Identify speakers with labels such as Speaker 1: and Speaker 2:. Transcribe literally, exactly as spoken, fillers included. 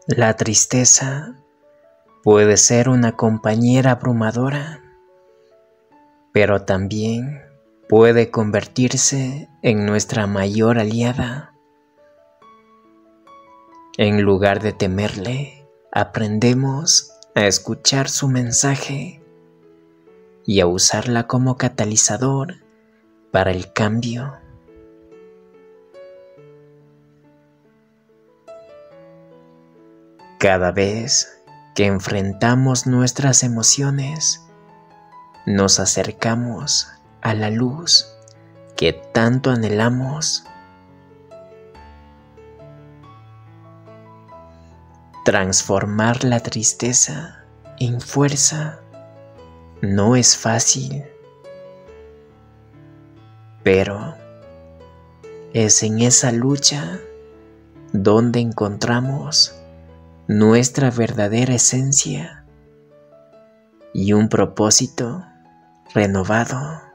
Speaker 1: La tristeza puede ser una compañera abrumadora, pero también puede convertirse en nuestra mayor aliada. En lugar de temerle, aprendemos a escuchar su mensaje y a usarla como catalizador para el cambio. Cada vez que enfrentamos nuestras emociones, nos acercamos a la luz que tanto anhelamos. Transformar la tristeza en fuerza no es fácil, pero es en esa lucha donde encontramos nuestra verdadera esencia y un propósito renovado.